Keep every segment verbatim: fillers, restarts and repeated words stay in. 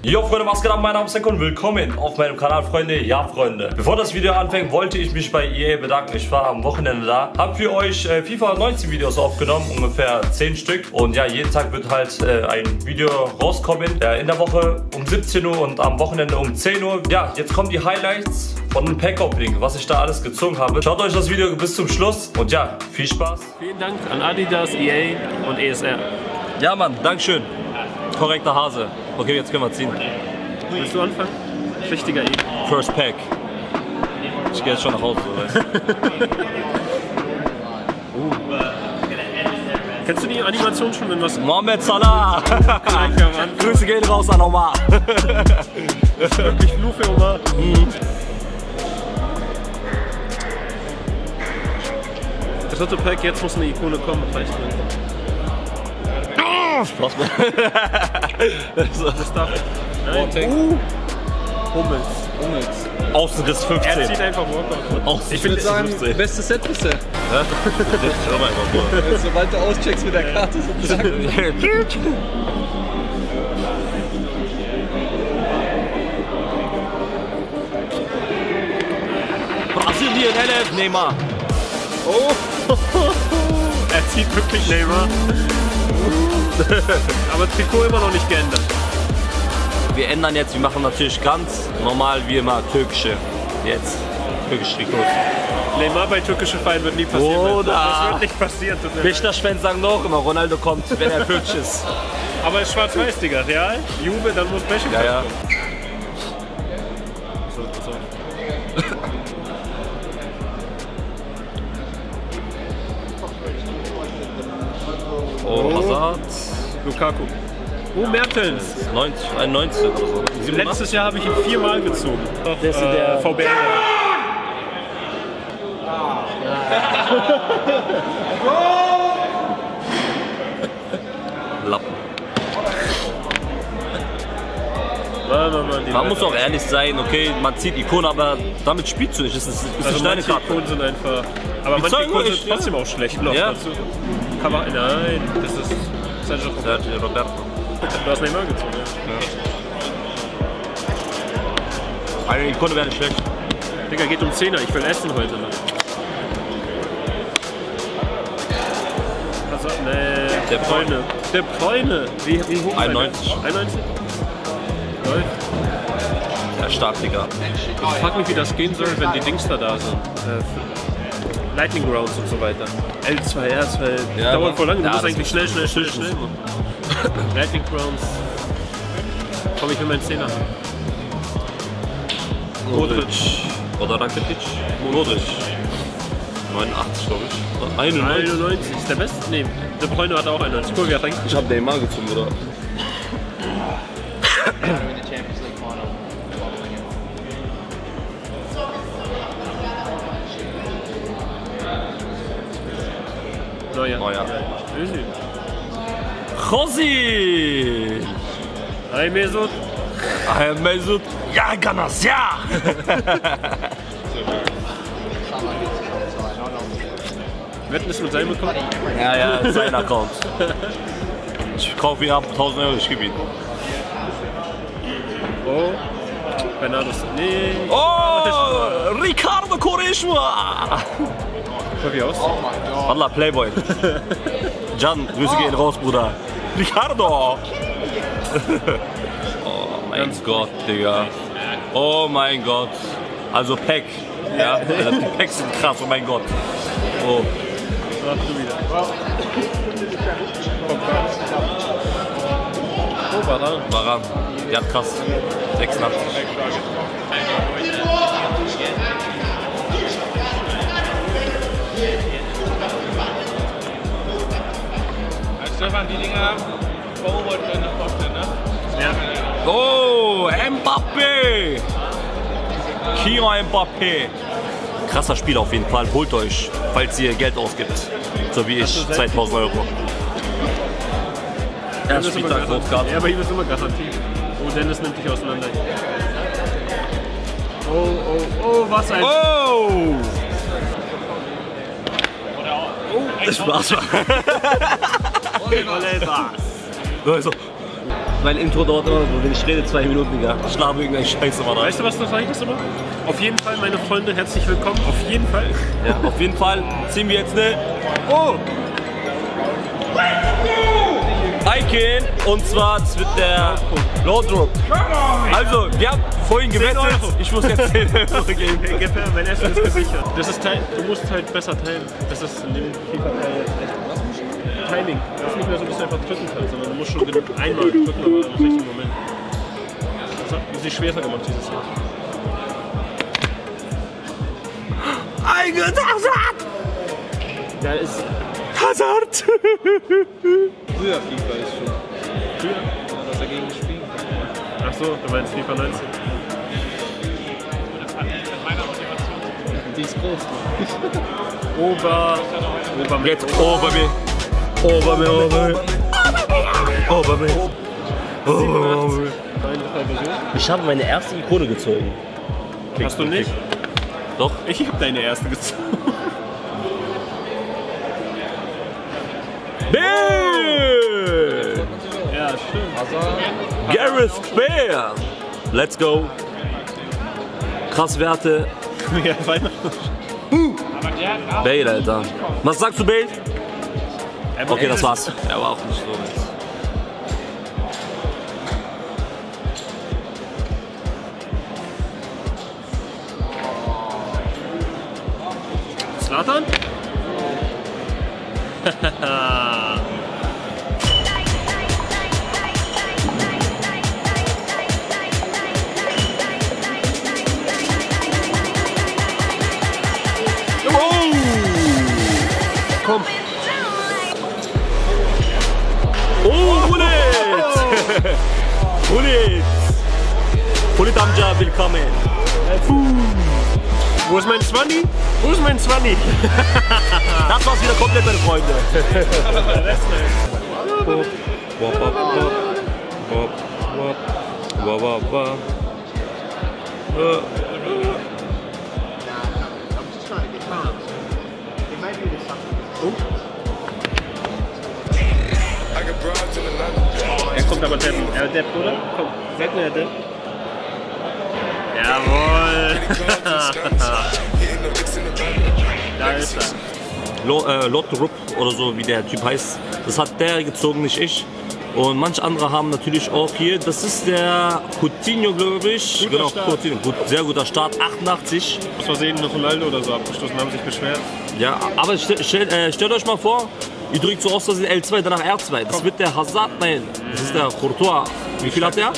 Jo Freunde, was geht ab? Mein Name ist Seko und willkommen auf meinem Kanal, Freunde. Ja Freunde, bevor das Video anfängt, wollte ich mich bei E A bedanken. Ich war am Wochenende da, habe für euch äh, FIFA neunzehn Videos aufgenommen, ungefähr zehn Stück. Und ja, jeden Tag wird halt äh, ein Video rauskommen. Ja, in der Woche um siebzehn Uhr und am Wochenende um zehn Uhr. Ja, jetzt kommen die Highlights von dem Pack-Opening, was ich da alles gezogen habe. Schaut euch das Video bis zum Schluss und ja, viel Spaß. Vielen Dank an Adidas, E A und E S R. Ja Mann, Dankeschön. Korrekter Hase. Okay, jetzt können wir ziehen. Willst du anfangen? Richtiger E. First Pack. Ich gehe jetzt schon nach Hause, so weißt du. uh. Kennst du die Animation schon, wenn was... Mohamed Salah! Grüße gehen raus an Omar! Wirklich Fluch für Omar. Mhm. Das dritte Pack, jetzt muss eine Ikone kommen, reicht nicht. Spaß. Das darf ich. Nein. Uh. Hummels. Hummels. Außenriss fünfzehn. Er zieht einfach Walkout. Ich würde sagen, bestes Set bisher. Ja? Sobald du auscheckst mit der Karte sozusagen. Brasilien, elf, Neymar. Oh. Er zieht wirklich Neymar. Aber Trikot immer noch nicht geändert. Wir ändern jetzt, wir machen natürlich ganz normal wie immer türkische. Jetzt türkische Trikots. Neymar bei türkischen Vereinen wird nie passieren. Oder? Das wird nicht passieren. Beşiktaş-Fans sagen doch immer, Ronaldo kommt, wenn er türkisch ist. Aber es ist schwarz-weiß, Digga. Real, Juve, dann muss Beşiktaş ja, ja. kommen. So, so. Oh, Hazard. Lukaku. Oh, Mertens. neunzig, einundneunzig oder so. siebenundachtzig? Letztes Jahr habe ich ihn viermal gezogen. Auf, das ist äh, der V B L. Lappen. Mann, Mann, Mann, man muss auch ehrlich sein, okay, man zieht Ikonen, aber damit spielst du nicht. Das ist, das ist also nicht deine manche Karte. Ikonen sind einfach. Aber Die manche zeigen Ikonen euch, sind trotzdem ja. auch schlecht noch Ja. dazu. Kann man, nein, das ist Sergio Sergio Roberto. Du hast Neymar gezogen, ja. Eine Ikone wäre nicht schlecht. Digga, geht um Zehner, ich will essen heute noch. Also, nee, Der Bräune. Der Bräune. Wie, wie hoch einundneunzig. einundneunzig? Läuft. Ja, stark, Digga. Ich frag mich, wie das gehen soll, wenn die Dings da da sind. Äh, Lightning Rounds und so weiter. L zwei, R zwei, ja, dauert voll lange. Du ja, musst eigentlich schnell, schnell, schnell, schnell. Lightning Rounds. Komm, ich will meinen Zehner. Modric. Oder Rakitic. Modric. neunundachtzig, glaube ich. Oder einundneunzig. einundneunzig. Ist der beste? Nee, der Bräune hat auch einundneunzig. Cool, wer Ich hab Neymar gezogen, oder? Neuer. Neuer. Easy. Josi! Hi Mesut. Hi Mesut. Ja, Ganas, ja! Wetten ist mit seinem bekommen? Ja, ja, sein Account. Ich kaufe ihn ab, tausend Euro, ich gebe ihn. Oh. Bernardo. Nee. Oh! Ricardo Quaresma! Schau wie aus? Wallah, Playboy. Can, Grüße gehen raus, Bruder. Ricardo! Oh mein Ganz Gott, Digga. Oh mein Gott. Also Pack. Ja, also die Packs sind krass, oh mein Gott. Oh. Ach, du wieder. Oh, Varan. Varan. Ja, krass. sechsundachtzig. Stefan, die Dinger Forward in der Poste, ne? Ja. Oh, Mbappé! Kylian Mbappé. Krasser Spieler auf jeden Fall. Holt euch, falls ihr Geld ausgibt. So wie ich, zweitausend Euro. Erster Spieltag, Rotkarte. Ja, aber hier ist immer Garantie. Oh, Dennis nimmt dich auseinander. Oh, oh, oh, was ein... Oh! Oh, das war's. Oliver. So, so. mein Intro dauert immer, wenn ich rede, zwei Minuten, Digga. Ich schlafe irgendeine Scheiße mal rein. Weißt du, was das eigentlich ist immer? Auf jeden Fall, meine Freunde, herzlich willkommen. Auf jeden Fall. Ja, auf jeden Fall ziehen wir jetzt eine... Oh! Icon, und zwar, das wird der Low Drop. Also, wir haben vorhin gewettet, ich muss jetzt zehn Euro geben. Hey, Gefähr, mein Essen ist gesichert. Das ist Teil, du musst halt besser teilen. Das ist in dem FIFA-Teil echt. Timing. Das ist nicht mehr so, dass du einfach drücken kannst, sondern du musst schon einmal drücken, aber im richtigen Moment. Das hat sich schwerer gemacht dieses Jahr. Icon Hazard! Da ist Hazard! Früher FIFA ist schon. Früher? Ja, dass er gegen gespielt hat. Ach so, du meinst FIFA neunzehn. Die ist groß. Ober. Ober mit Jetzt Ober mir. Ober mir, Ober mir. Ober mir. Ober mir. Ich habe meine erste Ikone gezogen. Hast du nicht? Doch. Ich habe deine erste gezogen. Bill! Ja, stimmt. Gareth Bale! Let's go. Krass Werte. Ja, Weihnachten. Bale, Alter. Was sagst du, Bale? Er war- Okay, das war's. Er war auch nicht so. Zlatan? Komm. Oh, Hulit! Hulit! Hulit Amca, willkommen. Wo ist mein Zwanni? Wo ist mein Zwanni? Das war's wieder komplett, meine Freunde. Er kommt aber deppen. Er deppt, oder? Komm, sag mir, er deppt. Jawohl! Da ist er. Lo, äh, Lotterup oder so, wie der Typ heißt. Das hat der gezogen, nicht ich. Und manche andere haben natürlich auch hier, das ist der Coutinho, glaube ich. Guter Genau, Start. Coutinho. Gut, sehr guter Start, achtundachtzig. Aus Versehen noch Ronaldo oder so abgestoßen, haben sich beschwert. Ja, aber stell, stell, äh, stellt euch mal vor, ihr drückt so aus Versehen L zwei, danach R zwei. Das wird der Hazard, nein, das ist der Courtois. Wie viel hat der?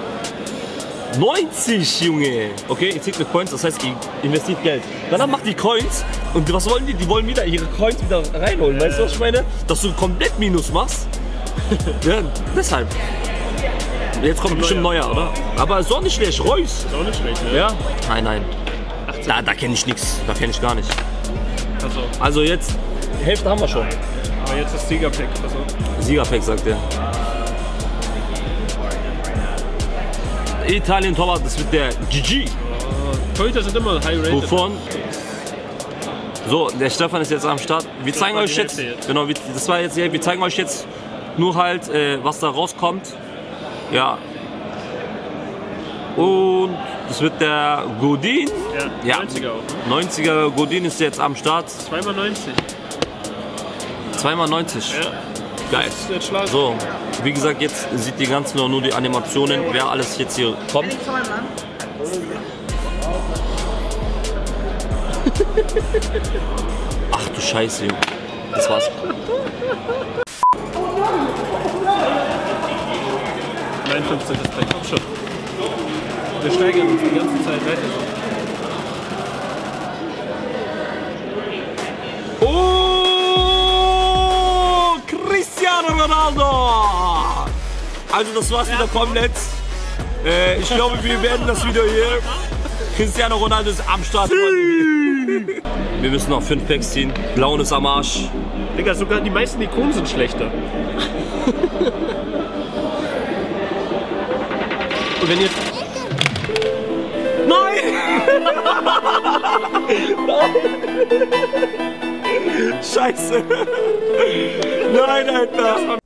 neunzig, Junge! Okay, ihr zieht mit Coins, das heißt, ihr investiert Geld. Danach macht die Coins und was wollen die? Die wollen wieder ihre Coins wieder reinholen. Weißt du, was ich meine? Dass du komplett Minus machst. Ja, deshalb. Jetzt kommt bestimmt neuer, oder? Aber ist doch nicht schlecht. Reus. Ist auch nicht schlecht, ne? Ja? Nein, nein. Da, da kenne ich nichts. Da kenne ich gar nicht. Also, Also jetzt, Hälfte haben wir schon. aber jetzt das Siegerpack. Also, Siegerpack, sagt er. Italien Torwart, das wird der G G. Torhüter sind immer high rated. Wovon? So, der Stefan ist jetzt am Start. Wir zeigen war euch die jetzt, Hälfte jetzt. genau, wir- das war jetzt, wir zeigen euch jetzt nur halt, äh, was da rauskommt. Ja. Und das wird der Godin. Ja, Ja. neunziger auch. Ne? neunziger Godin ist jetzt am Start. Zweimal neunzig. zweimal neunzig. Ja. Geil. Das ist jetzt Schlag. So, wie gesagt, jetzt sieht die ganzen nur, nur die Animationen, wer alles jetzt hier kommt. Ach du Scheiße, Junge. Das war's. neunundfünfzig Pack. Komm schon. Wir steigern uns die ganze Zeit weiter. Oh, Cristiano Ronaldo! Also das war's wieder komplett. Äh, ich glaube, wir werden das Video hier. Cristiano Ronaldo ist am Start. Wir müssen noch fünf Packs ziehen. Laune ist am Arsch. Digga, sogar die meisten Ikonen sind schlechter. Und wenn jetzt... Nein! Nein! Scheiße! Nein, Alter!